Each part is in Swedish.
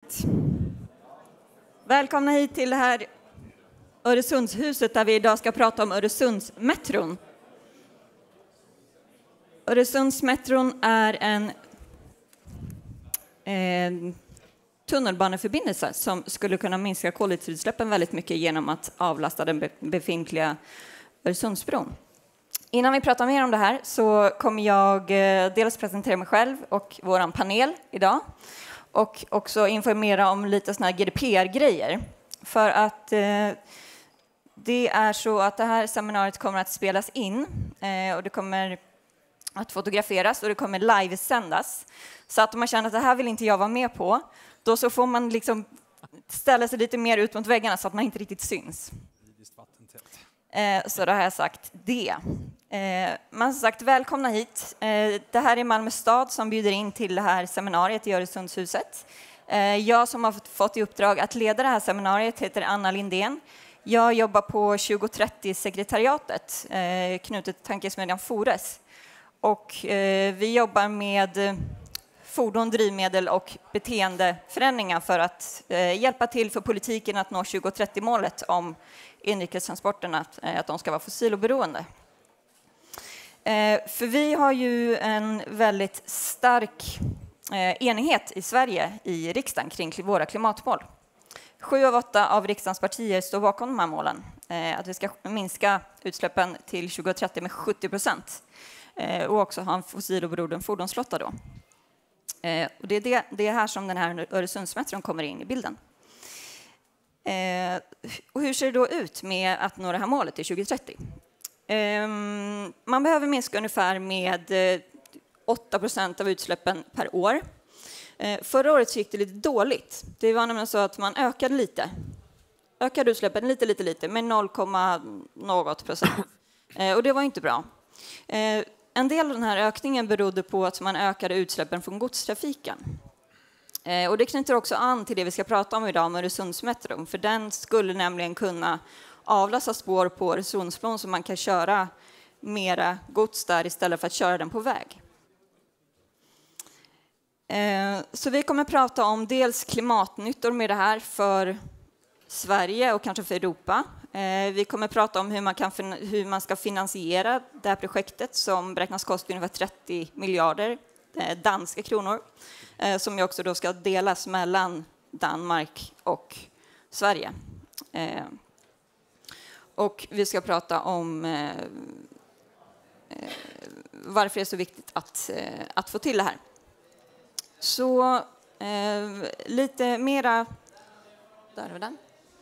hit. Välkomna hit till det här Öresundshuset där vi idag ska prata om Öresundsmetron. Öresundsmetron är en tunnelbaneförbindelse som skulle kunna minska koldioxidutsläppen väldigt mycket genom att avlasta den befintliga Öresundsbron. Innan vi pratar mer om det här så kommer jag dels presentera mig själv och vår panel idag och också informera om lite såna här GDPR-grejer. För att det är så att det här seminariet kommer att spelas in och det kommer att fotograferas och det kommer livesändas. Så att om man känner att det här vill inte jag vara med på, då så får man liksom ställa sig lite mer ut mot väggarna så att man inte riktigt syns. Så då har jag sagt det. Man har sagt välkomna hit. Det här är Malmö stad som bjuder in till det här seminariet i Öresundshuset. Jag som har fått i uppdrag att leda det här seminariet heter Anna Lindén. Jag jobbar på 2030-sekretariatet knutet till tankesmedjan Fores. Och vi jobbar med fordon, drivmedel och beteendeförändringar för att hjälpa till för politiken att nå 2030-målet om inrikestransporterna, att de ska vara fossiloberoende. För vi har ju en väldigt stark enighet i Sverige i riksdagen kring våra klimatmål. 7 av 8 av riksdagens partier står bakom de här målen. Att vi ska minska utsläppen till 2030 med 70% och också ha en fossiloberoende fordonsflotta då. Och det är här som den här Öresundsmetron kommer in i bilden. Och hur ser det då ut med att nå det här målet till 2030? Man behöver minska ungefär med 8% av utsläppen per år. Förra året så gick det lite dåligt. Det var nämligen så att man ökade utsläppen lite med 0,något%. Och det var inte bra. En del av den här ökningen berodde på att man ökade utsläppen från godstrafiken. Och det knyter också an till det vi ska prata om idag med Öresundsmetron. För den skulle nämligen kunna avlasta spår på Öresundsbron så man kan köra mera gods där istället för att köra den på väg. Så vi kommer prata om dels klimatnyttor med det här för Sverige och kanske för Europa. Vi kommer prata om hur man ska finansiera det här projektet som beräknas kosta ungefär 30 miljarder danska kronor. Som ju också då ska delas mellan Danmark och Sverige. Och vi ska prata om varför det är så viktigt att få till det här. Så lite mera... Där är den.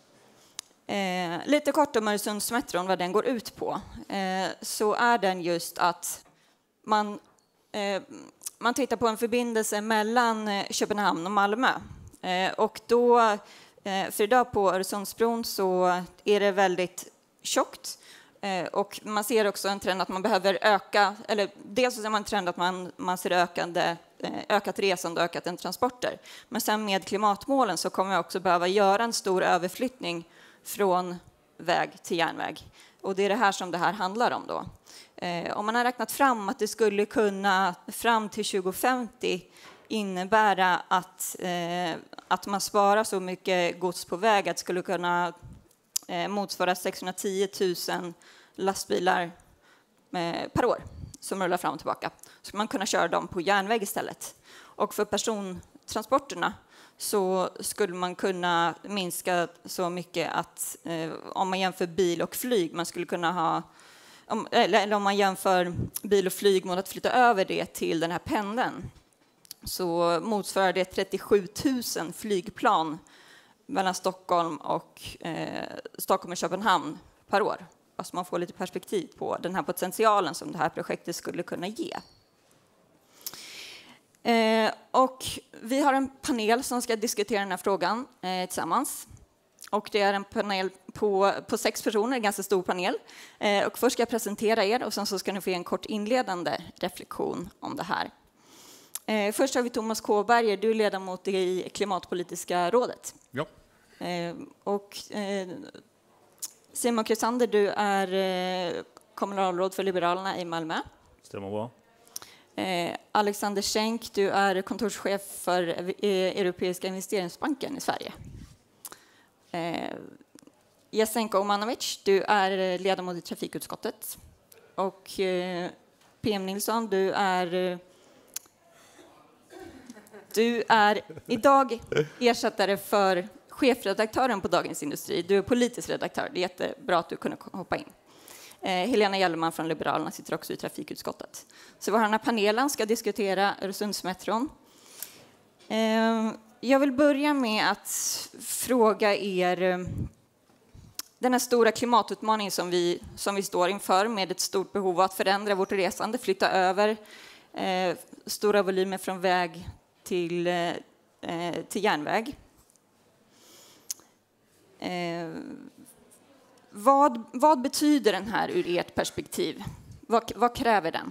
Lite kort om Öresundsmetron, vad den går ut på. Så är den just att man tittar på en förbindelse mellan Köpenhamn och Malmö. Och då, för idag på Öresundsbron så är det väldigt tjockt. Och man ser också en trend att man behöver öka, eller dels så ser man en trend att man ser ökat resande och ökat transporter. Men sen med klimatmålen så kommer vi också behöva göra en stor överflyttning från väg till järnväg. Och det är det här som det här handlar om då. Om man har räknat fram att det skulle kunna fram till 2050 innebära att man sparar så mycket gods på väg att det skulle kunna motsvara 610 000 lastbilar per år som rullar fram och tillbaka. Så man kunna köra dem på järnväg istället. Och för persontransporterna så skulle man kunna minska så mycket att om man jämför bil och flyg, man skulle kunna ha eller om man jämför bil och flyg mot att flytta över det till den här pendeln så motsvarar det 37 000 flygplan mellan Stockholm och Köpenhamn per år. Alltså man får lite perspektiv på den här potentialen som det här projektet skulle kunna ge. Och vi har en panel som ska diskutera den här frågan tillsammans. Och det är en panel på 6 personer, en ganska stor panel. Och först ska jag presentera er och sen så ska ni få en kort inledande reflektion om det här. Först har vi Thomas Kåberger, du är ledamot i Klimatpolitiska rådet. Ja. Och Simon Krisander, du är kommunalråd för Liberalerna i Malmö. Stämmer bra. Alexander Schenk, du är kontorschef för Europeiska investeringsbanken i Sverige. Jasenko Omanovic, du är ledamot i trafikutskottet. Och PM Nilsson, du är idag ersättare för chefredaktören på Dagens Industri. Du är politisk redaktör. Det är jättebra att du kunde hoppa in. Helena Gellerman från Liberalerna sitter också i trafikutskottet. Så vår här panelen ska diskutera Öresundsmetron. Jag vill börja med att fråga er den här stora klimatutmaningen som vi står inför med ett stort behov av att förändra vårt resande, flytta över stora volymer från väg till järnväg. Vad betyder den här ur ert perspektiv? Vad kräver den?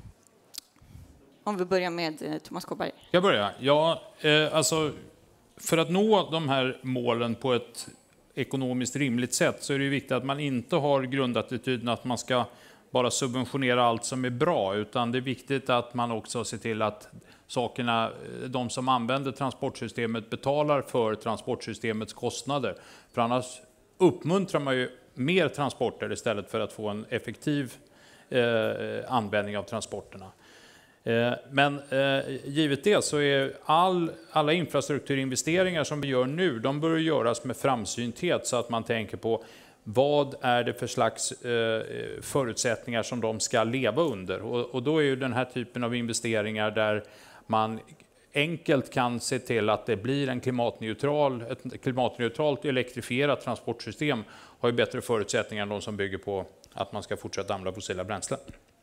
Om vi börjar med Thomas Kåberg. Jag börjar. Ja, alltså, för att nå de här målen på ett ekonomiskt rimligt sätt så är det viktigt att man inte har grundattityden att man ska bara subventionera allt som är bra, utan det är viktigt att man också ser till att sakerna, de som använder transportsystemet betalar för transportsystemets kostnader. För annars uppmuntrar man ju mer transporter istället för att få en effektiv användning av transporterna. Men givet det så är alla infrastrukturinvesteringar som vi gör nu, de bör göras med framsynthet så att man tänker på vad är det för slags förutsättningar som de ska leva under. Och då är ju den här typen av investeringar där man enkelt kan se till att det blir ett klimatneutralt elektrifierat transportsystem har ju bättre förutsättningar än de som bygger på att man ska fortsätta använda fossila bränslen.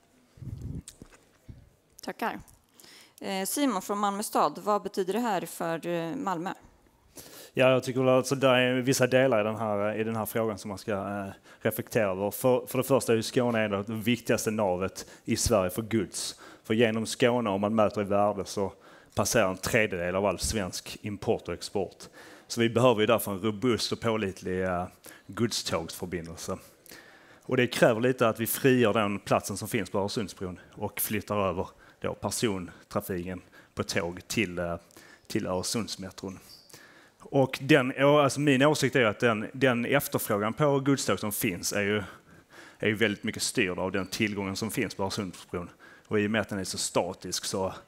Tackar. Simon från Malmö stad, vad betyder det här för Malmö? Ja, jag tycker alltså det är vissa delar i den här frågan som man ska reflektera över. För det första är ju Skåne en av det viktigaste navet i Sverige för gods. För genom Skåne, om man mäter i värde, så passerar en tredjedel av all svensk import och export. Så vi behöver ju därför en robust och pålitlig godstågsförbindelse. Och det kräver lite att vi frigör den platsen som finns på Öresundsbron och flyttar över då persontrafiken på tåg till Öresundsmetron. Och alltså min åsikt är att den efterfrågan på godståg som finns är ju väldigt mycket styrd av den tillgången som finns på Öresundsbron. Och i och med att den är så statisk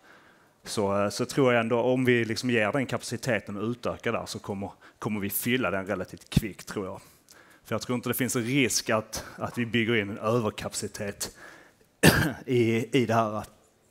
så tror jag ändå om vi liksom ger den kapaciteten och utökar där så kommer vi fylla den relativt kvickt, tror jag. För jag tror inte det finns en risk att vi bygger in en överkapacitet i det här.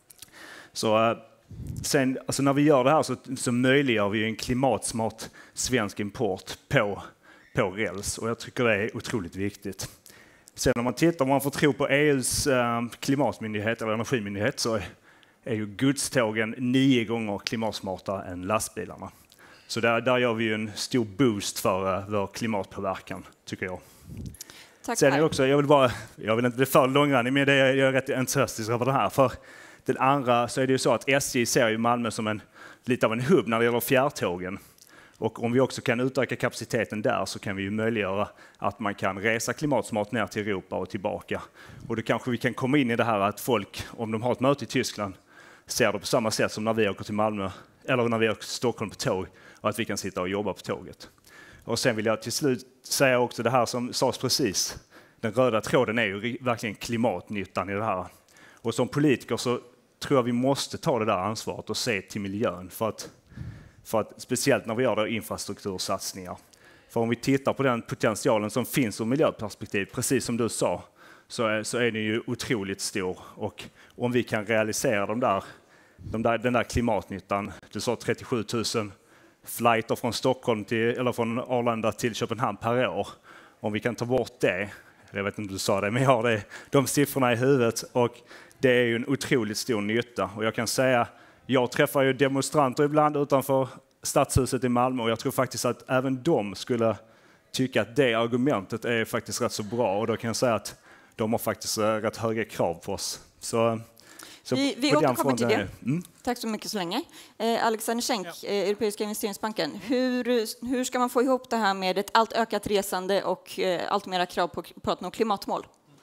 Så sen, alltså när vi gör det här så möjliggör vi en klimatsmart svensk import på räls. Och jag tycker det är otroligt viktigt. Sen om man får tro på EUs klimatmyndighet eller energimyndighet så är ju godstågen 9 gånger klimatsmartare än lastbilarna. Så där gör vi ju en stor boost för vår klimatpåverkan, tycker jag. Tack. Sen är det också, jag vill inte bli för långrandig, men jag är rätt entusiastisk över det här. För den andra så är det ju så att SJ ser ju Malmö som lite av en hubb när det gäller fjärrtågen. Och om vi också kan utöka kapaciteten där så kan vi ju möjliggöra att man kan resa klimatsmart ner till Europa och tillbaka. Och då kanske vi kan komma in i det här att folk, om de har ett möte i Tyskland, ser det på samma sätt som när vi åker till Malmö eller när vi åker till Stockholm på tåg, och att vi kan sitta och jobba på tåget. Och sen vill jag till slut säga också det här som sades precis. Den röda tråden är ju verkligen klimatnyttan i det här. Och som politiker så tror jag vi måste ta det där ansvaret och se till miljön. För att speciellt när vi gör infrastruktursatsningar. För om vi tittar på den potentialen som finns ur miljöperspektiv, precis som du sa, så är den ju otroligt stor. Och om vi kan realisera den där klimatnyttan, du sa 37 000 flighter från Stockholm eller från Arlanda till Köpenhamn per år. Om vi kan ta bort det, jag vet inte om du sa det, men jag har de siffrorna i huvudet, och det är ju en otroligt stor nytta. Och jag kan säga, jag träffar ju demonstranter ibland utanför Stadshuset i Malmö, och jag tror faktiskt att även de skulle tycka att det argumentet är faktiskt rätt så bra, och då kan jag säga att de har faktiskt rätt höga krav på oss. Så vi återkommer till det. Tack så mycket så länge. Alexander Schenk, Europeiska investeringsbanken. Hur ska man få ihop det här med ett allt ökat resande och allt mera krav på att nå klimatmål?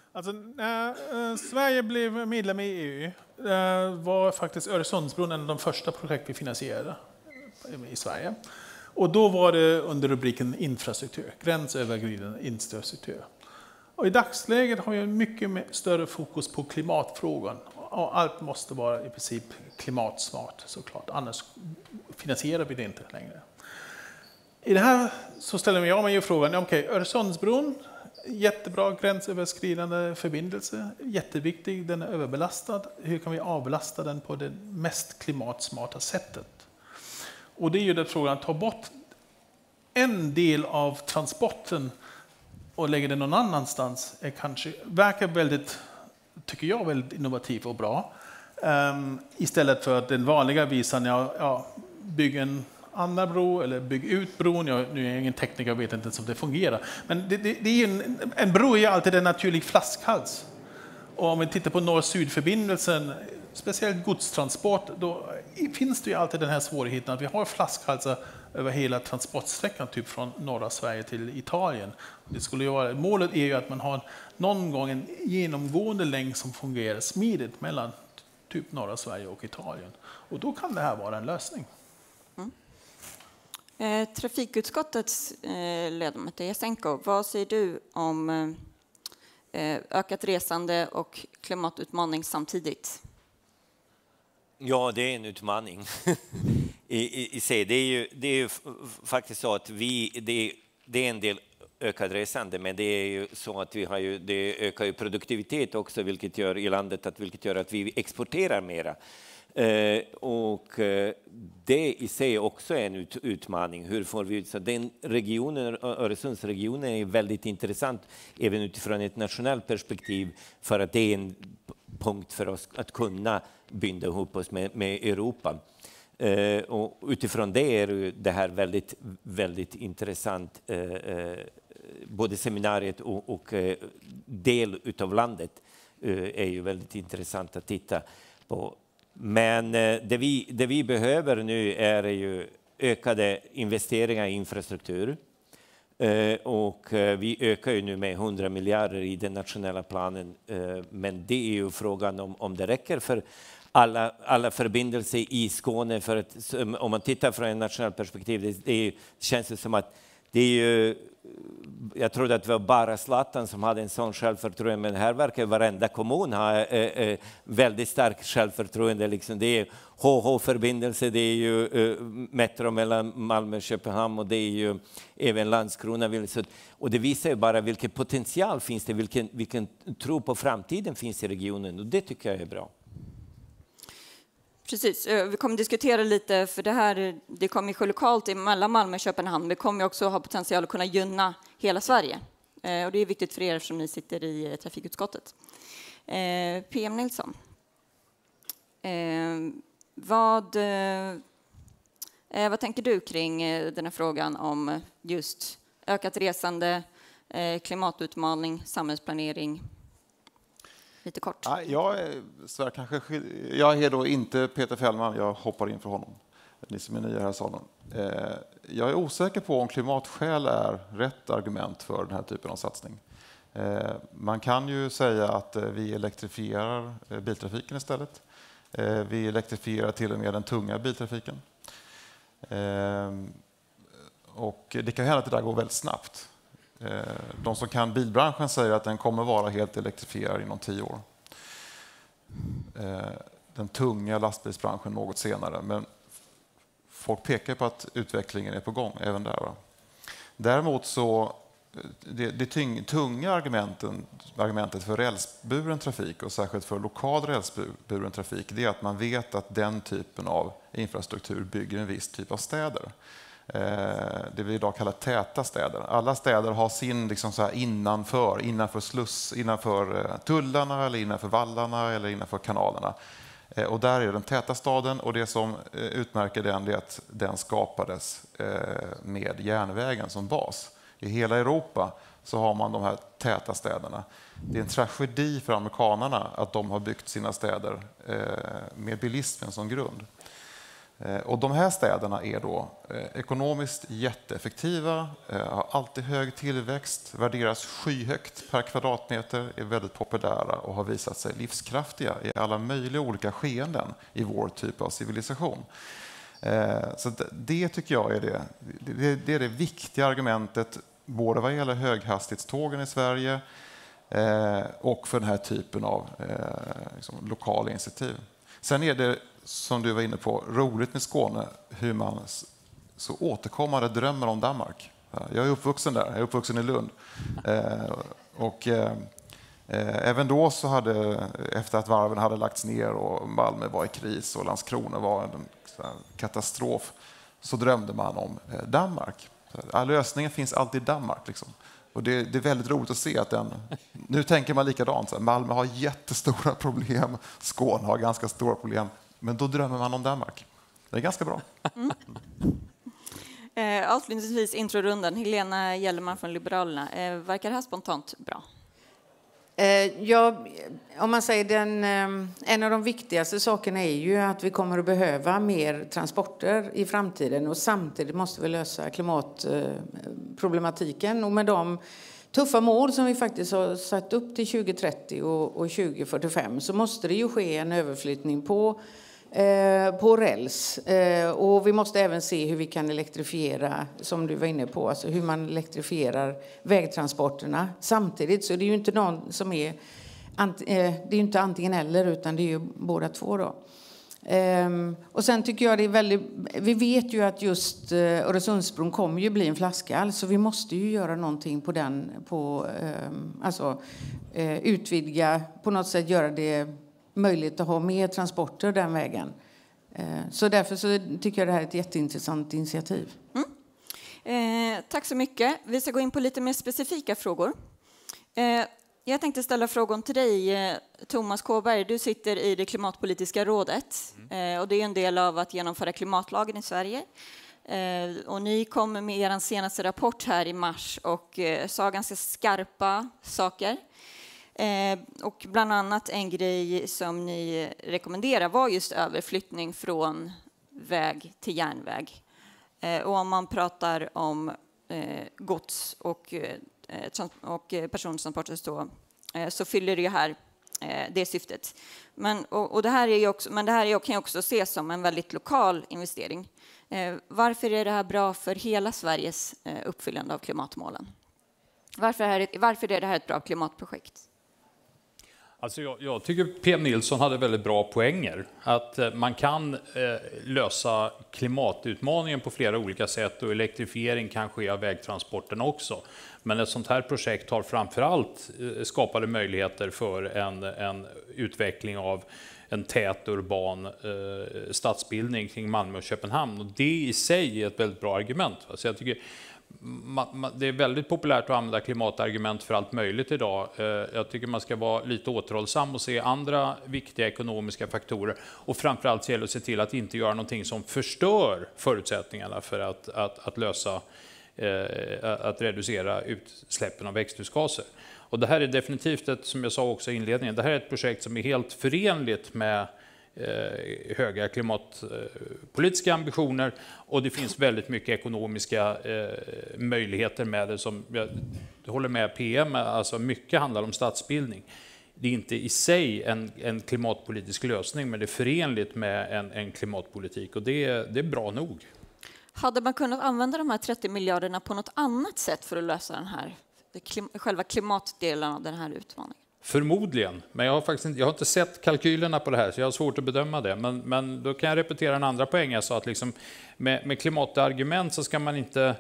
Alltså, när Sverige blev medlem i EU var faktiskt Öresundsbron en av de första projekt vi finansierade i Sverige. Och då var det under rubriken infrastruktur, gränsöverskridande infrastruktur. Och i dagsläget har vi mycket större fokus på klimatfrågan. Och allt måste vara i princip klimatsmart såklart, annars finansierar vi det inte längre. I det här så ställer jag mig ju frågan, okej, Öresundsbron, jättebra gränsöverskridande förbindelse, jätteviktig, den är överbelastad. Hur kan vi avlasta den på det mest klimatsmarta sättet? Och det är ju den frågan, att ta bort en del av transporten och lägga den någon annanstans verkar väldigt, tycker jag, väldigt innovativ och bra. Istället för att den vanliga visan, bygg en annan bro eller bygg ut bron. Nu är jag ingen tekniker och vet inte ens om det fungerar. Men det är en bro är alltid en naturlig flaskhals. Och om vi tittar på nord-syd-förbindelsen, speciellt godstransport, då finns det ju alltid den här svårigheten att vi har flaskhalsar över hela transportsträckan, typ från norra Sverige till Italien. Det skulle ju vara, målet är ju att man har någon gång en genomgående länk som fungerar smidigt mellan typ norra Sverige och Italien. Och då kan det här vara en lösning. Trafikutskottets ledamot Jasenko, vad säger du om ökat resande och klimatutmaning samtidigt? Ja, det är en utmaning i sig. Det är ju faktiskt så att det är en del ökad resande, men det är ju så att det ökar ju produktivitet också, vilket gör i landet vilket gör att vi exporterar mera. Och det i sig också är en utmaning. Hur får vi ut så den regionen, Öresundsregionen, är väldigt intressant även utifrån ett nationellt perspektiv, för att det är en punkt för oss att kunna binda ihop oss med Europa. Och utifrån det är det här väldigt, väldigt intressant, både seminariet och del utav landet är ju väldigt intressant att titta på. Men det vi behöver nu är ju ökade investeringar i infrastruktur. Och vi ökar ju nu med 100 miljarder i den nationella planen. Men det är ju frågan om det räcker för alla förbindelser i Skåne. För att, om man tittar från ett nationellt perspektiv, det känns det som att det är ju, jag trodde att det var bara Zlatan som hade en sån självförtroende, men här verkar varenda kommun ha väldigt starkt självförtroende. Liksom. Det är HH-förbindelse, det är ju metro mellan Malmö och Köpenhamn, och det är ju även Landskrona. Och det visar ju bara vilken potential finns det, vilken tro på framtiden finns i regionen, och det tycker jag är bra. Precis, vi kommer diskutera lite, för det kommer ske lokalt mellan Malmö och Köpenhamn. Vi kommer också ha potential att kunna gynna hela Sverige. Och det är viktigt för er eftersom ni sitter i trafikutskottet. PM Nilsson. Vad tänker du kring den här frågan om just ökat resande, klimatutmaning, samhällsplanering? Lite kort. Ja, jag är då inte Peter Fällman, jag hoppar in för honom. Ni som är nya här i salen. Jag är osäker på om klimatskäl är rätt argument för den här typen av satsning. Man kan ju säga att vi elektrifierar biltrafiken istället. Vi elektrifierar till och med den tunga biltrafiken. Och det kan hända att det där går väldigt snabbt. De som kan bilbranschen säger att den kommer vara helt elektrifierad inom 10 år. Den tunga lastbilsbranschen något senare, men folk pekar på att utvecklingen är på gång även där. Va? Däremot så det tunga argumentet för rälsburen trafik, och särskilt för lokal rälsburen trafik, det är att man vet att den typen av infrastruktur bygger en viss typ av städer. Det vi idag kallar täta städer. Alla städer har sin liksom så här innanför sluss, innanför tullarna eller innanför vallarna eller innanför kanalerna. Och där är den täta staden, och det som utmärker den är att den skapades med järnvägen som bas. I hela Europa så har man de här täta städerna. Det är en tragedi för amerikanerna att de har byggt sina städer med bilismen som grund. Och de här städerna är då ekonomiskt jätteeffektiva, har alltid hög tillväxt, värderas skyhögt per kvadratmeter, är väldigt populära och har visat sig livskraftiga i alla möjliga olika skeenden i vår typ av civilisation. Så det tycker jag är det viktiga argumentet, både vad gäller höghastighetstågen i Sverige och för den här typen av lokala initiativ. Sen är det, som du var inne på, roligt med Skåne hur man så återkommande drömmer om Danmark. Jag är uppvuxen där, jag är uppvuxen i Lund. Även då så hade, efter att varven hade lagts ner och Malmö var i kris och Landskrona var en katastrof, så drömde man om Danmark. Lösningen finns alltid i Danmark. Liksom. Och det är väldigt roligt att se att nu tänker man likadant. Så Malmö har jättestora problem, Skåne har ganska stora problem, men då drömmer man om Danmark. Det är ganska bra. Avslutningsvis introrundan. Helena Gellerman från Liberalerna. Verkar det här spontant bra? Ja, om man säger en av de viktigaste sakerna är ju att vi kommer att behöva mer transporter i framtiden, och samtidigt måste vi lösa klimatproblematiken, och med de tuffa mål som vi faktiskt har satt upp till 2030 och 2045 så måste det ju ske en överflyttning på räls, och vi måste även se hur vi kan elektrifiera, som du var inne på, alltså hur man elektrifierar vägtransporterna. Samtidigt så är det ju inte någon som är det är ju inte antingen eller, utan det är ju båda två då. Och sen tycker jag det är väldigt, vi vet ju att just Öresundsbron kommer ju bli en flaskhals, så vi måste ju göra någonting på den, utvidga på något sätt, göra det möjligt att ha mer transporter den vägen. Så därför så tycker jag det här är ett jätteintressant initiativ. Tack så mycket. Vi ska gå in på lite mer specifika frågor. Jag tänkte ställa frågan till dig, Thomas Kåberg. Du sitter i det klimatpolitiska rådet och det är en del av att genomföra klimatlagen i Sverige. Och ni kom med er senaste rapport här i mars och sa ganska skarpa saker. Och bland annat en grej som ni rekommenderar var just överflyttning från väg till järnväg. Och om man pratar om gods och persontransporter så fyller det ju här det syftet. Men det här är ju också, men det här kan ju också ses som en väldigt lokal investering. Varför är det här bra för hela Sveriges uppfyllande av klimatmålen? Varför är det här ett bra klimatprojekt? Alltså jag tycker PM Nilsson hade väldigt bra poänger. Att man kan lösa klimatutmaningen på flera olika sätt, och elektrifiering kan ske av vägtransporten också. Men ett sånt här projekt har framförallt skapade möjligheter för en utveckling av en tät urban stadsbildning kring Malmö och Köpenhamn. Och det i sig är ett väldigt bra argument. Så jag tycker det är väldigt populärt att använda klimatargument för allt möjligt idag. Jag tycker man ska vara lite återhållsam och se andra viktiga ekonomiska faktorer. Och framförallt gäller det att se till att inte göra någonting som förstör förutsättningarna för att lösa, att reducera utsläppen av växthusgaser. Och det här är definitivt som jag sa också i inledningen, det här är ett projekt som är helt förenligt med höga klimatpolitiska ambitioner, och det finns väldigt mycket ekonomiska möjligheter med det. Som jag håller med PM, alltså mycket handlar om stadsbildning. Det är inte i sig en klimatpolitisk lösning, men det är förenligt med en klimatpolitik, och det är bra nog. Hade man kunnat använda de här 30 miljarderna på något annat sätt för att lösa den här själva klimatdelen av den här utmaningen? Förmodligen, men jag har inte sett kalkylerna på det här, så jag har svårt att bedöma det. Men då kan jag repetera en andra poäng. Jag sa att liksom med klimatargument så ska man inte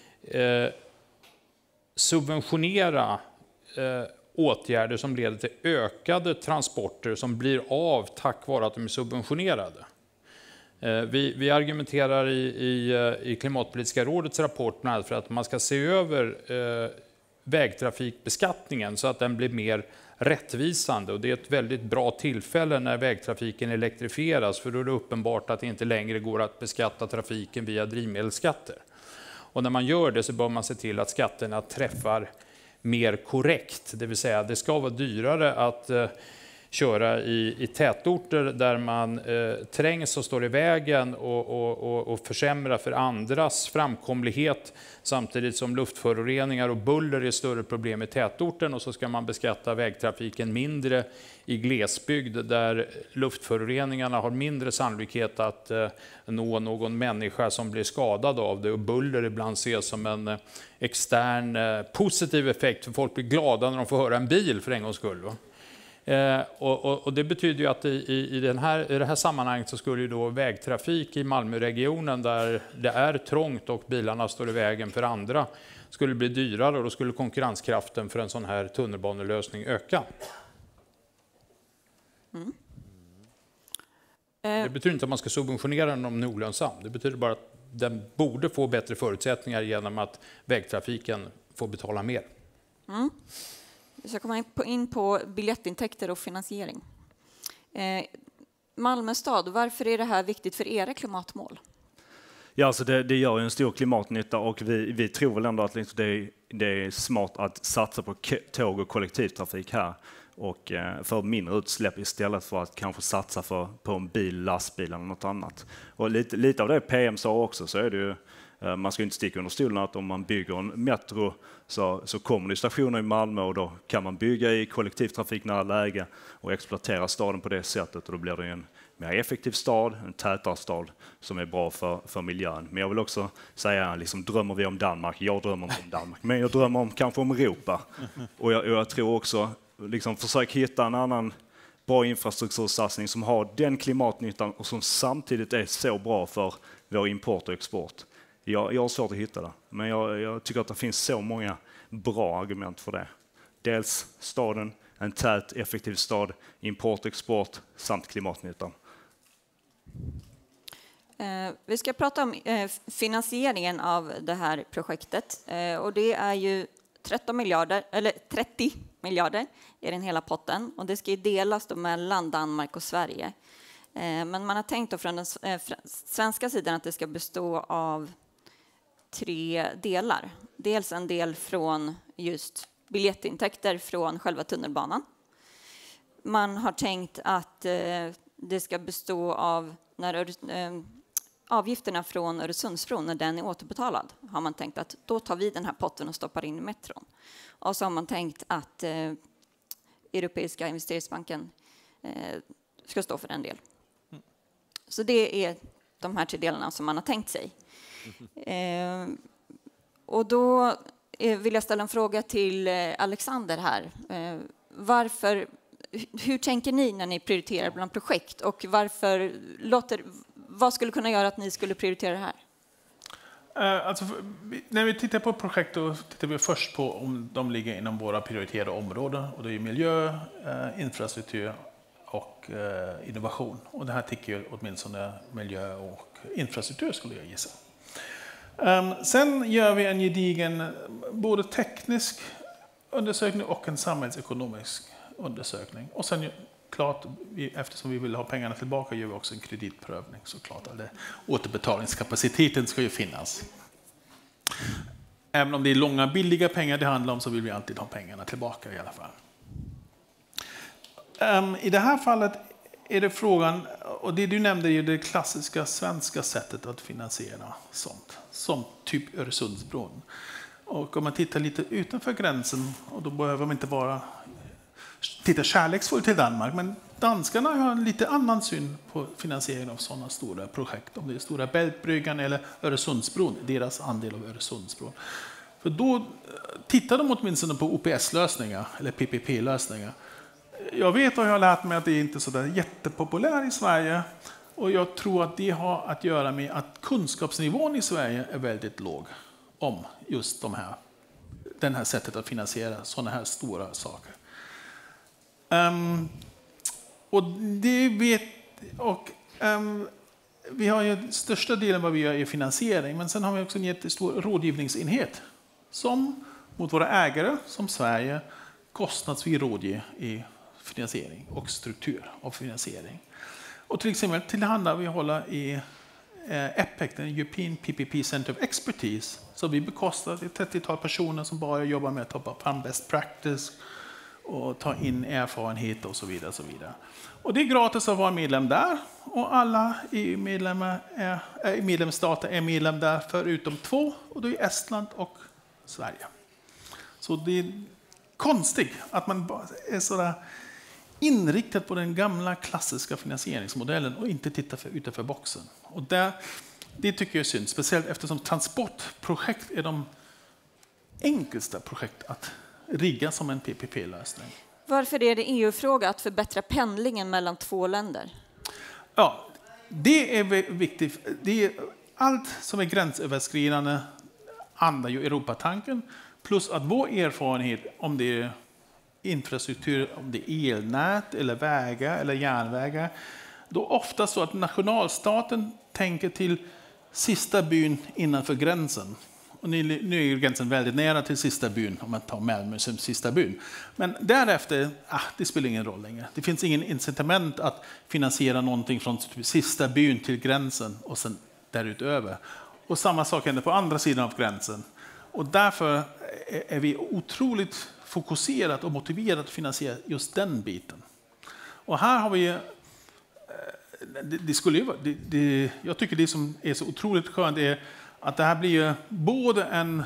subventionera åtgärder som leder till ökade transporter som blir av tack vare att de är subventionerade. Vi argumenterar i Klimatpolitiska rådets rapport för att man ska se över vägtrafikbeskattningen så att den blir mer rättvisande, och det är ett väldigt bra tillfälle när vägtrafiken elektrifieras, för då är det uppenbart att det inte längre går att beskatta trafiken via drivmedelsskatter. Och när man gör det så bör man se till att skatterna träffar mer korrekt, det vill säga det ska vara dyrare att köra i tätorter där man trängs och står i vägen och försämrar för andras framkomlighet, samtidigt som luftföroreningar och buller är större problem i tätorten, och så ska man beskatta vägtrafiken mindre i glesbygd där luftföroreningarna har mindre sannolikhet att nå någon människa som blir skadad av det, och buller ibland ses som en extern positiv effekt, för folk blir glada när de får höra en bil för en gångs skull. Och det betyder ju att i det här sammanhanget så skulle ju då vägtrafik i Malmöregionen, där det är trångt och bilarna står i vägen för andra, skulle bli dyrare, och då skulle konkurrenskraften för en sån här tunnelbanelösning öka. Det betyder inte att man ska subventionera den om den är olönsam. Det betyder bara att den borde få bättre förutsättningar genom att vägtrafiken får betala mer. Vi ska komma in på biljettintäkter och finansiering. Malmö stad, varför är det här viktigt för era klimatmål? Ja, alltså det gör en stor klimatnytta, och vi tror väl ändå att det är smart att satsa på tåg och kollektivtrafik här, och för mindre utsläpp istället för att kanske satsa på en bil, lastbil eller något annat. Och lite av det PM sa också, så är det ju, man ska inte sticka under stolen att om man bygger en metro så kommer det stationer i Malmö, och då kan man bygga i kollektivtrafik nära läge och exploatera staden på det sättet, och då blir det en mer effektiv stad, en tätare stad som är bra för miljön. Men jag vill också säga, liksom, drömmer vi om Danmark? Jag drömmer inte om Danmark, men jag drömmer kanske om Europa. Och jag tror också, liksom, försök hitta en annan bra infrastruktursatsning som har den klimatnyttan och som samtidigt är så bra för vår import och export. Jag har svårt att hitta det, men jag tycker att det finns så många bra argument för det. Dels staden, en tät, effektiv stad, import och export samt klimatnyttan. Vi ska prata om finansieringen av det här projektet, och det är ju 30 miljarder i den hela potten, och det ska ju delas då mellan Danmark och Sverige. Men man har tänkt då från den svenska sidan att det ska bestå av 3 delar. Dels en del från just biljettintäkter från själva tunnelbanan. Man har tänkt att det ska bestå av avgifterna från Öresundsbron, när den är återbetalad, har man tänkt att då tar vi den här potten och stoppar in i metron. Och så har man tänkt att Europeiska investeringsbanken ska stå för den del. Så det är de här 3 delarna som man har tänkt sig. Och då vill jag ställa en fråga till Alexander här. Hur tänker ni när ni prioriterar bland projekt, och vad skulle kunna göra att ni skulle prioritera det här? Alltså, när vi tittar på projekt, då tittar vi först på om de ligger inom våra prioriterade områden, och det är miljö, infrastruktur och innovation. Och det här tycker åtminstone miljö och infrastruktur, skulle jag gissa. Sen gör vi en gedigen både teknisk undersökning och en samhällsekonomisk undersökning. Och sen klart, eftersom vi vill ha pengarna tillbaka, gör vi också en kreditprövning, såklart. Återbetalningskapaciteten ska ju finnas. Även om det är långa billiga pengar det handlar om, så vill vi alltid ha pengarna tillbaka i alla fall. I det här fallet är det frågan, och det du nämnde är det klassiska svenska sättet att finansiera sånt, som typ Öresundsbron. Och om man tittar lite utanför gränsen, och då behöver man inte bara titta kärleksfullt till Danmark, men danskarna har en lite annan syn på finansiering av sådana stora projekt. Om det är Stora Bältbryggan eller Öresundsbron, deras andel av Öresundsbron. För då tittar de åtminstone på OPS-lösningar eller PPP-lösningar. Jag vet och jag har lärt mig att det inte är så där jättepopulärt i Sverige, och jag tror att det har att göra med att kunskapsnivån i Sverige är väldigt låg om just den här sättet att finansiera sådana här stora saker. Vi har ju största delen vad vi gör i finansiering, men sen har vi också en jättestor rådgivningsenhet som mot våra ägare, som Sverige, kostnadsfri rådger i finansiering och struktur av finansiering. Och till exempel tillhandahålla i EPEC, den European PPP Center of Expertise, så vi bekostar ett 30-tal personer som bara jobbar med att ta fram best practice och ta in erfarenhet och så vidare. Och så vidare. Och det är gratis att vara medlem där och alla medlemsstater är medlem där förutom 2 och det är Estland och Sverige. Så det är konstigt att man är sådär inriktad på den gamla klassiska finansieringsmodellen och inte tittar utanför boxen. Och det tycker jag är synd, speciellt eftersom transportprojekt är de enklaste projekt att rigga som en PPP-lösning. Varför är det EU-fråga att förbättra pendlingen mellan 2 länder? Ja, det är viktigt. Det är allt som är gränsöverskridande andar ju Europatanken. Plus att vår erfarenhet, om det är infrastruktur, om det är elnät eller vägar eller järnvägar, då ofta så att nationalstaten tänker till sista byn innanför gränsen. Och nu är gränsen väldigt nära till sista byn, om man tar Malmö som sista byn. Men därefter, det spelar ingen roll längre. Det finns ingen incitament att finansiera någonting från sista byn till gränsen och sen därutöver. Och samma sak händer på andra sidan av gränsen. Och därför är vi otroligt fokuserat och motiverat att finansiera just den biten. Och här har vi... jag tycker det som är så otroligt skönt är att det här blir både en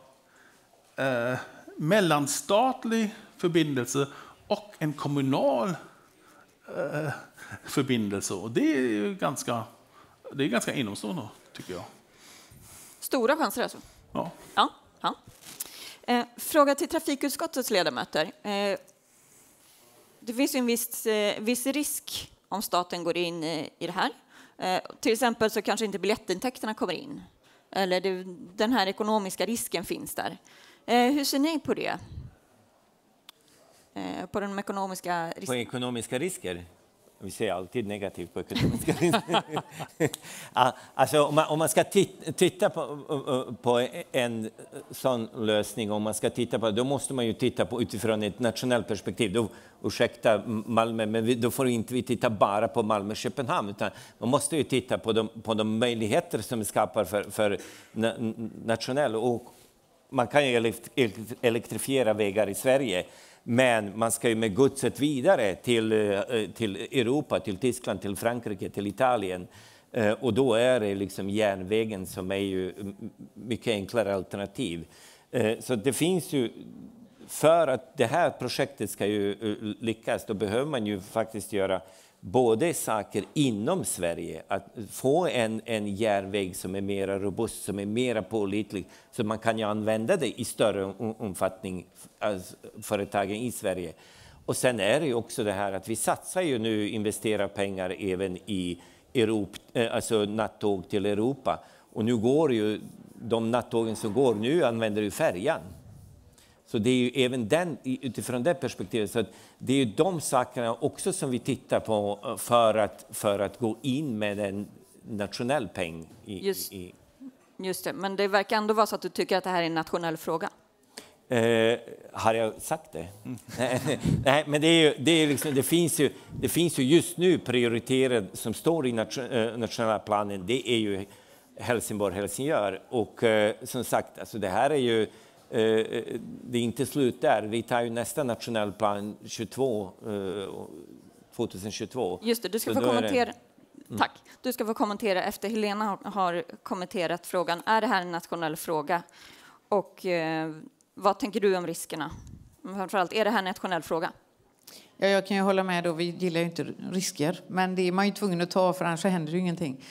mellanstatlig förbindelse och en kommunal förbindelse. Och det är ju ganska inomstående, tycker jag. Stora chanser alltså? Ja. Ja. Fråga till trafikutskottets ledamöter. Det finns ju en viss risk om staten går in i det här. Till exempel så kanske inte biljettintäkterna kommer in. Eller den här ekonomiska risken finns där. Hur ser ni på det? På de ekonomiska riskerna? På ekonomiska risker? Vi ser alltid negativt på ekonomiska risker. Alltså, om man ska titta på en sån lösning, om man ska titta på, då måste man ju titta på utifrån ett nationellt perspektiv. Då, ursäkta Malmö, men då får inte vi titta bara på Malmö-Köpenhamn, utan man måste ju titta på de möjligheter som skapar för nationell. Och man kan ju elektrifiera vägar i Sverige. Men man ska ju med godset vidare till Europa, till Tyskland, till Frankrike, till Italien. Och då är det liksom järnvägen som är ju mycket enklare alternativ. Så det finns ju, för att det här projektet ska ju lyckas, då behöver man ju faktiskt göra både saker inom Sverige, att få en järnväg som är mer robust, som är mer pålitlig, så man kan ju använda det i större omfattning alltså företagen i Sverige. Och sen är det ju också det här att vi satsar ju nu, investerar pengar även i Europa, alltså nattåg till Europa. Och nu går ju de nattågen som går nu använder ju färjan. Så det är ju även utifrån det perspektivet, så att det är ju de sakerna också som vi tittar på för att gå in med en nationell peng. Just det, men det verkar ändå vara så att du tycker att det här är en nationell fråga. Har jag sagt det? Nej, men det finns ju just nu prioriterat som står i nationella planen. Det är ju Helsingborg-Helsingör, och som sagt, alltså det här är ju det är inte slut där. Vi tar ju nästa nationell plan 2022. Just det, du ska få kommentera. Tack. Du ska få kommentera efter Helena har kommenterat frågan. Är det här en nationell fråga? Och vad tänker du om riskerna? Framförallt, är det här en nationell fråga? Ja, jag kan ju hålla med då. Vi gillar ju inte risker. Men det är man ju tvungen att ta, för annars händer ju ingenting.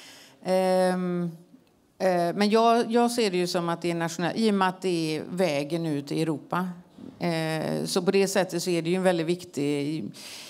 Men jag ser det ju som att det är nationellt, i och med att det är vägen ut i Europa. Så på det sättet så är det ju en väldigt viktig...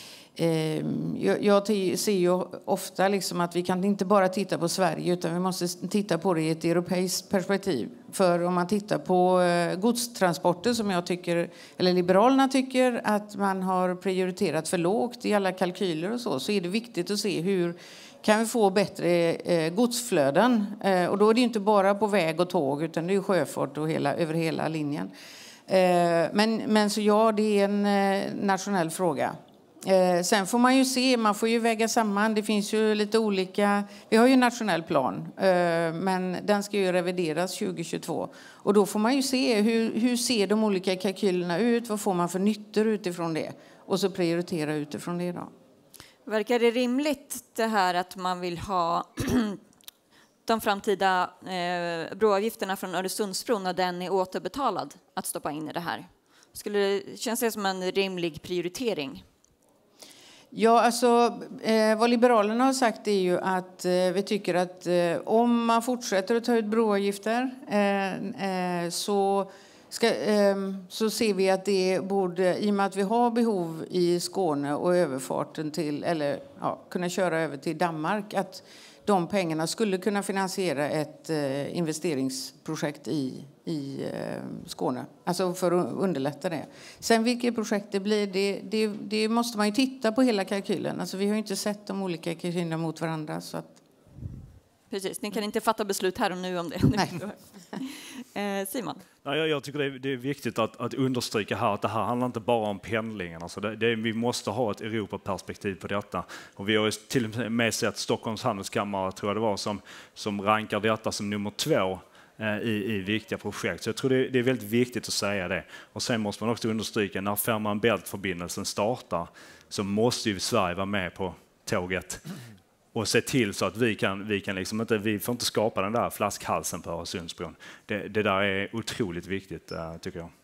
Jag ser ju ofta liksom att vi kan inte bara titta på Sverige, utan vi måste titta på det i ett europeiskt perspektiv. För om man tittar på godstransporter, som jag tycker, eller Liberalerna tycker att man har prioriterat för lågt i alla kalkyler och så är det viktigt att se hur kan vi få bättre godsflöden. Och då är det inte bara på väg och tåg, utan det är sjöfart och över hela linjen. Men så ja, det är en nationell fråga. Sen får man ju se, man får ju väga samman. Det finns ju lite olika, vi har ju en nationell plan, men den ska ju revideras 2022. Och då får man ju se hur ser de olika kalkylerna ut, vad får man för nyttor utifrån det. Och så prioritera utifrån det då. Verkar det rimligt det här att man vill ha de framtida broavgifterna från Öresundsbron när den är återbetalad att stoppa in i det här? Känns det som en rimlig prioritering? Ja, alltså vad Liberalerna har sagt är ju att vi tycker att om man fortsätter att ta ut broavgifter så ser vi att det borde, i och med att vi har behov i Skåne och överfarten till, eller kunna köra över till Danmark, att de pengarna skulle kunna finansiera ett investeringsprojekt i Skåne. Alltså för att underlätta det. Sen vilket projekt det blir, det måste man ju titta på hela kalkylen. Alltså vi har ju inte sett de olika kalkylerna mot varandra. Så att... Precis, ni kan inte fatta beslut här och nu om det. Nej. Simon? Jag tycker det är viktigt att understryka här att det här handlar inte bara om pendlingen. Alltså vi måste ha ett Europaperspektiv på detta. Och vi har ju till och med sett Stockholms handelskammare, tror jag det var, som rankar detta som nummer 2 i viktiga projekt. Så jag tror det är väldigt viktigt att säga det. Och sen måste man också understryka, när Fehmarn Bält-förbindelsen startar så måste ju Sverige vara med på tåget. Och se till så att vi får inte skapa den där flaskhalsen på Öresundsbron. Det där är otroligt viktigt, tycker jag.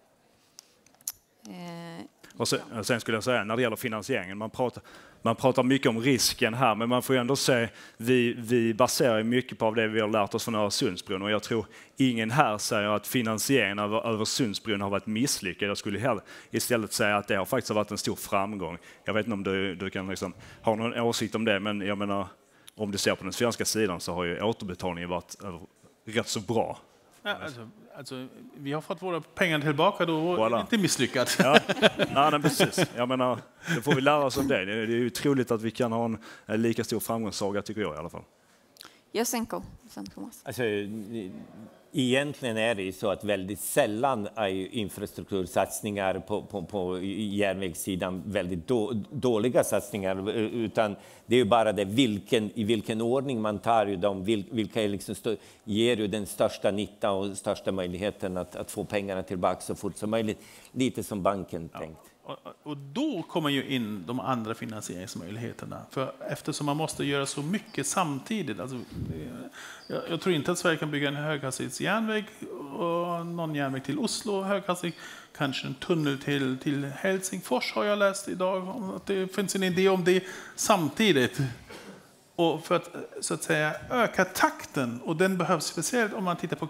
Och sen skulle jag säga, när det gäller finansieringen, man pratar mycket om risken här, men man får ju ändå se, vi baserar mycket på det vi har lärt oss från Öresundsbron, och jag tror ingen här säger att finansieringen av Öresundsbron har varit misslyckad. Jag skulle istället säga att det har faktiskt varit en stor framgång. Jag vet inte om du kan ha någon åsikt om det, men jag menar, om du ser på den svenska sidan så har ju återbetalningen varit rätt så bra. Ja, alltså, vi har fått våra pengar tillbaka, då är det inte misslyckat. Ja. Nej, precis. Jag menar, då får vi lära oss om det. Det är ju troligt att vi kan ha en lika stor framgångssaga, tycker jag i alla fall. Jasenko, sen Thomas. Alltså, egentligen är det ju så att väldigt sällan är ju infrastruktursatsningar på järnvägssidan väldigt dåliga satsningar, utan det är ju bara det i vilken ordning man tar ju dem, vilka ger ju den största nytta och största möjligheten att få pengarna tillbaka så fort som möjligt, lite som banken tänkt. Och då kommer ju in de andra finansieringsmöjligheterna. För eftersom man måste göra så mycket samtidigt. Alltså, jag tror inte att Sverige kan bygga en höghastighetsjärnväg och någon järnväg till Oslo höghastighet. Kanske en tunnel till Helsingfors har jag läst idag. Att det finns en idé om det samtidigt. Och för att så att säga öka takten, och den behövs speciellt om man tittar på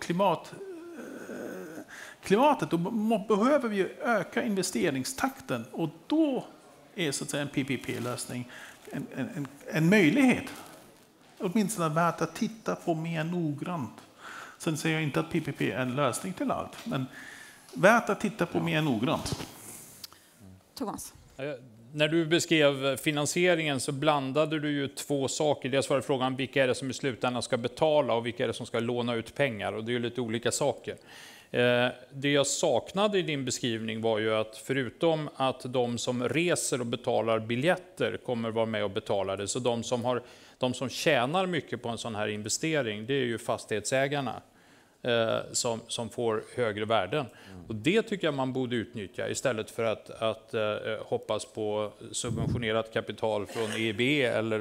klimatet, då behöver vi öka investeringstakten, och då är så att säga en PPP-lösning en möjlighet. Åtminstone värt att titta på mer noggrant. Sen säger jag inte att PPP är en lösning till allt, men värt att titta på mer noggrant. Thomas? När du beskrev finansieringen så blandade du ju 2 saker. Dels var det frågan vilka är det som i slutändan ska betala och vilka är det som ska låna ut pengar, och det är ju lite olika saker. Det jag saknade i din beskrivning var ju att förutom att de som reser och betalar biljetter kommer vara med och betala det, så de som tjänar mycket på en sån här investering, det är ju fastighetsägarna som får högre värden. Och det tycker jag man borde utnyttja istället för att hoppas på subventionerat kapital från EIB eller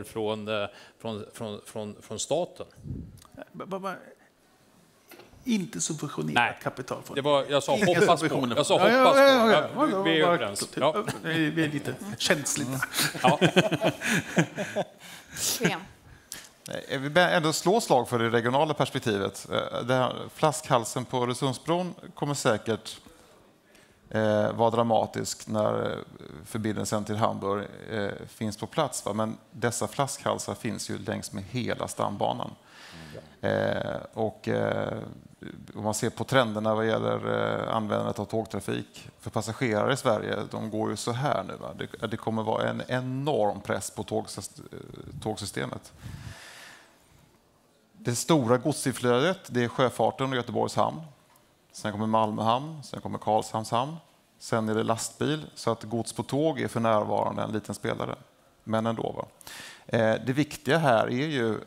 från staten. Inte subventionerat kapital. Jag sa hoppas på. Jag sa hoppas på. Vi är överens. Ja. Det är lite känsligt. Ja. Jag vill ändå slå slag för det regionala perspektivet. Det här flaskhalsen på Öresundsbron kommer säkert vara dramatisk när förbindelsen till Hamburg finns på plats. Men dessa flaskhalsar finns ju längs med hela stambanan. Om man ser på trenderna vad gäller användandet av tågtrafik för passagerare i Sverige, de går ju så här nu. Va? Det kommer vara en enorm press på tågsystemet. Det stora godsinflödet, det är sjöfarten och Göteborgs hamn. Sen kommer Malmö hamn, sen kommer Karlshamns hamn. Sen är det lastbil, så att gods på tåg är för närvarande en liten spelare. Men ändå. Va? Det viktiga här är ju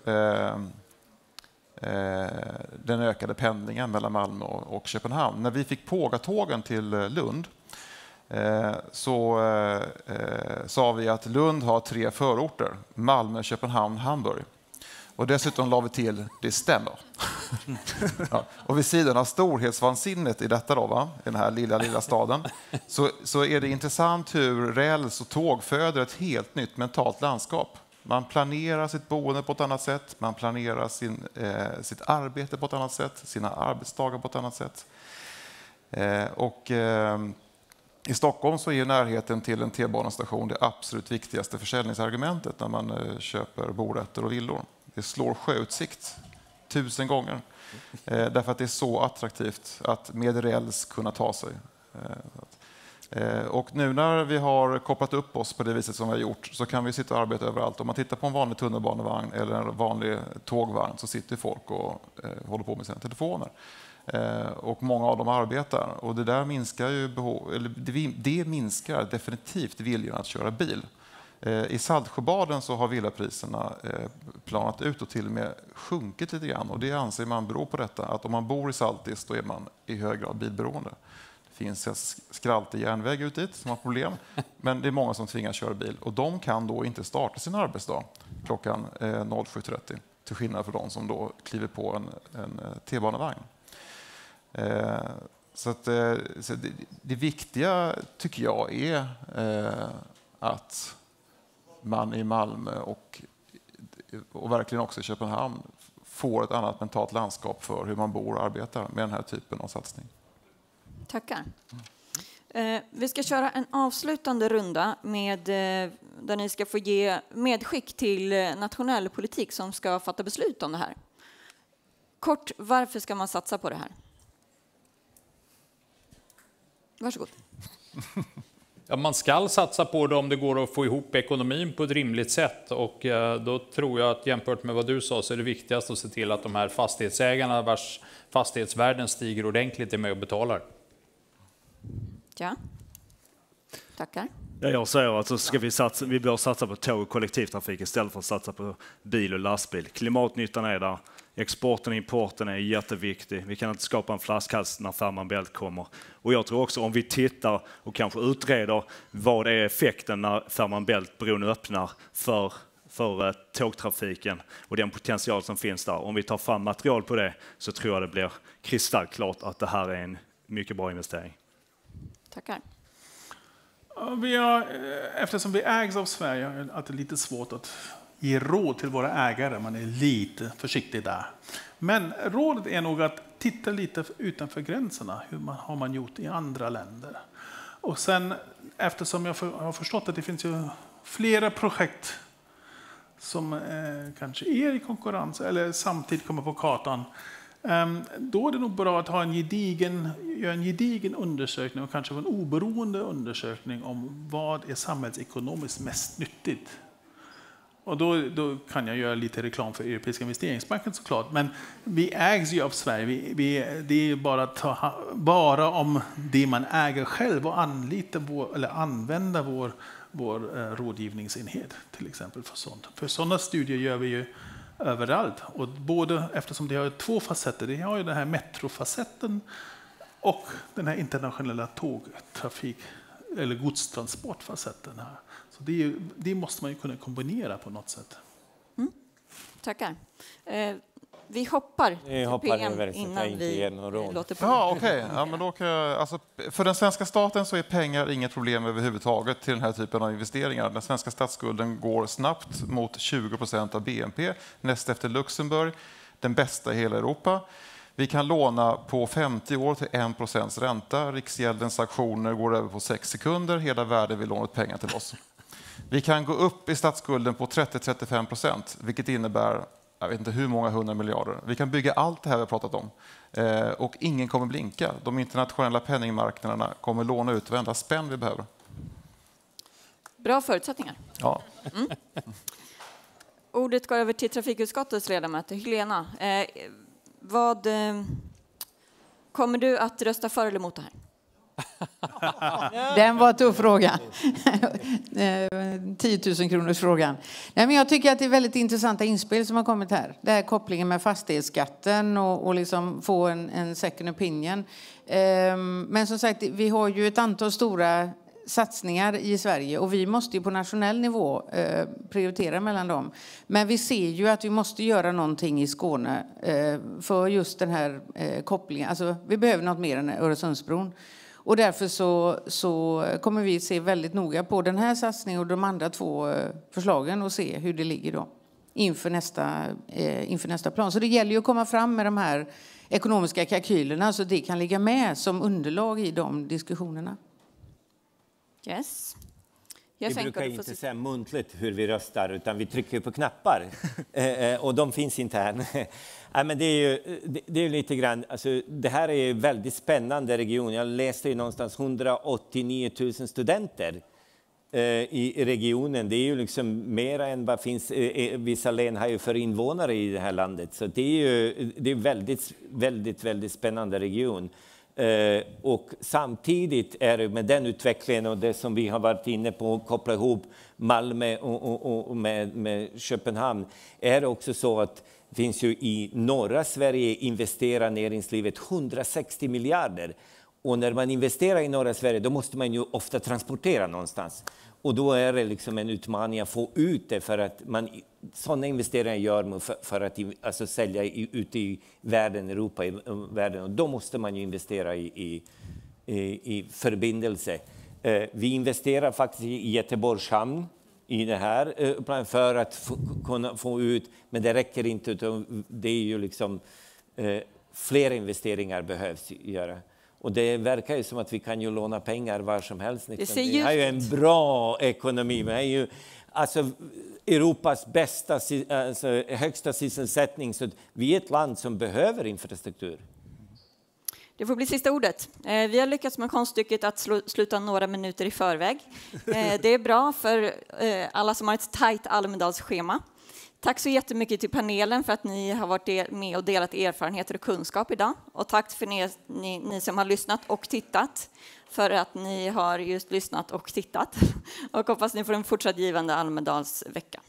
den ökade pendlingen mellan Malmö och Köpenhamn. När vi fick Pågatågen till Lund så sa vi att Lund har 3 förorter. Malmö, Köpenhamn, Hamburg. Och dessutom la vi till, det stämmer. Ja. Och vid sidan av storhetsvansinnet i detta då, va? I den här lilla staden, så är det intressant hur räls och tåg föder ett helt nytt mentalt landskap. Man planerar sitt boende på ett annat sätt, man planerar sitt arbete på ett annat sätt, sina arbetsdagar på ett annat sätt. I Stockholm så är närheten till en T-banestation det absolut viktigaste försäljningsargumentet när man köper borätter och villor. Det slår sjöutsikt 1000 gånger. Därför att det är så attraktivt att med räls kunna ta sig. Och nu när vi har kopplat upp oss på det viset som vi har gjort så kan vi sitta och arbeta överallt. Om man tittar på en vanlig tunnelbanevagn eller en vanlig tågvagn så sitter folk och håller på med sina telefoner. Och många av dem arbetar. Och det där minskar ju det minskar definitivt viljan att köra bil. I Saltsjöbaden så har villapriserna planat ut och till och med sjunkit lite grann. Och det anser man beror på detta, att om man bor i Saltis då är man i hög grad bilberoende. Det finns en skraltig järnväg ut dit som har problem, men det är många som tvingas köra bil. Och de kan då inte starta sin arbetsdag klockan 07.30 till skillnad från de som då kliver på en T-banevagn. Så det viktiga tycker jag är att man i Malmö och verkligen också i Köpenhamn får ett annat mentalt landskap för hur man bor och arbetar med den här typen av satsning. Tackar. Vi ska köra en avslutande runda där ni ska få ge medskick till nationell politik som ska fatta beslut om det här. Kort, varför ska man satsa på det här? Varsågod. Ja, man ska satsa på det om det går att få ihop ekonomin på ett rimligt sätt. Och då tror jag att jämfört med vad du sa så är det viktigast att se till att de här fastighetsägarna vars fastighetsvärden stiger ordentligt är med och betalar. Ja. Tackar. Ja, jag säger att vi bör satsa på tåg och kollektivtrafik istället för att satsa på bil och lastbil. Klimatnyttan är där. Exporten och importen är jätteviktig. Vi kan inte skapa en flaskhals när Fehmarn Bält kommer. Och jag tror också om vi tittar och kanske utreder vad är effekten när Fehmarn Bält-bron öppnar för tågtrafiken och den potential som finns där. Om vi tar fram material på det så tror jag det blir kristallklart att det här är en mycket bra investering. Tackar. Eftersom vi ägs av Sverige är det lite svårt att ge råd till våra ägare. Man är lite försiktig där. Men rådet är nog att titta lite utanför gränserna. Hur har man gjort i andra länder? Och sen, eftersom jag har förstått att det finns ju flera projekt som kanske är i konkurrens eller samtidigt kommer på kartan. Då är det nog bra att ha göra en gedigen undersökning och kanske en oberoende undersökning om vad är samhällsekonomiskt mest nyttigt. Och då kan jag göra lite reklam för Europeiska investeringsbanken såklart. Men vi ägs ju av Sverige. Det är bara om det man äger själv och använda vår rådgivningsenhet till exempel för sånt. För sådana studier gör vi ju överallt. Och eftersom det har 2 facetter. Det har ju den här metrofacetten och den här internationella tågtrafik eller godstransportfacetten här. Så det måste man ju kunna kombinera på något sätt. Tackar. Vi hoppar till PM innan vi låter på. Ja, okej. Ja, men då kan för den svenska staten så är pengar inget problem överhuvudtaget till den här typen av investeringar. Den svenska statsskulden går snabbt mot 20% av BNP, näst efter Luxemburg, den bästa i hela Europa. Vi kan låna på 50 år till 1% ränta. Riksgäldens auktioner går över på 6 sekunder. Hela världen vill låna ut pengar till oss. Vi kan gå upp i statsskulden på 30-35%, vilket innebär jag vet inte hur många 100 miljarder. Vi kan bygga allt det här vi har pratat om. Och ingen kommer blinka. De internationella penningmarknaderna kommer låna ut varenda spänn vi behöver. Bra förutsättningar. Ja. Ordet går över till trafikutskottets ledamöter. Helena, kommer du att rösta för eller emot det här? Den var tuff fråga. 10 000 kronors frågan. Nej, men jag tycker att det är väldigt intressanta inspel som har kommit här. Det här kopplingen med fastighetsskatten och liksom få en second opinion. Men som sagt, vi har ju ett antal stora satsningar i Sverige och vi måste ju på nationell nivå prioritera mellan dem. Men vi ser ju att vi måste göra någonting i Skåne för just den här kopplingen. Alltså, vi behöver något mer än Öresundsbron. Och därför så kommer vi se väldigt noga på den här satsningen och de andra 2 förslagen och se hur det ligger då inför nästa plan. Så det gäller ju att komma fram med de här ekonomiska kalkylerna så det kan ligga med som underlag i de diskussionerna. Yes. Vi brukar inte säga muntligt hur vi röstar, utan vi trycker på knappar. Och de finns inte här. Nej, men det är ju lite grann, alltså, det här är en väldigt spännande region. Jag läste ju någonstans 189 000 studenter i regionen. Det är ju liksom mer än vad finns, vissa län har ju för invånare i det här landet. Så det är väldigt, väldigt, väldigt spännande region. Och samtidigt är det med den utvecklingen och det som vi har varit inne på att koppla ihop Malmö och med Köpenhamn, är det också så att det finns ju i norra Sverige investerar näringslivet 160 miljarder. Och när man investerar i norra Sverige då måste man ju ofta transportera någonstans. Och då är det liksom en utmaning att få ut det, för att sådana investeringar gör man för att alltså sälja ut i världen, Europa, i världen. Och då måste man ju investera i förbindelse. Vi investerar faktiskt i Göteborgs hamn i det här för att kunna få ut, men det räcker inte, utan det är ju liksom fler investeringar behövs göra. Och det verkar ju som att vi kan ju låna pengar var som helst. Vi har ju en bra ekonomi. Vi har ju alltså Europas bästa, alltså högsta sysselsättning. Så vi är ett land som behöver infrastruktur. Det får bli sista ordet. Vi har lyckats med konststycket att sluta några minuter i förväg. Det är bra för alla som har ett tajt Almedalsschema. Tack så jättemycket till panelen för att ni har varit med och delat erfarenheter och kunskap idag. Och tack för ni som har lyssnat och tittat, för att ni har just lyssnat och tittat. Och hoppas ni får en fortsatt givande Almedalsvecka.